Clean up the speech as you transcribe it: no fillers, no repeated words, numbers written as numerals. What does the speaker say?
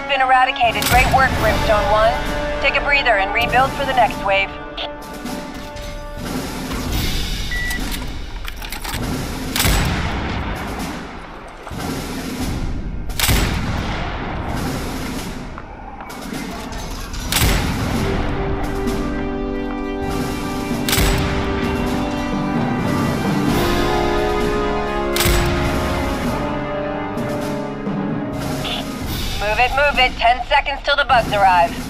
has been eradicated. Great work, Brimstone 1. Take a breather and rebuild for the next wave. Move it, move it. 10 seconds till the bugs arrive.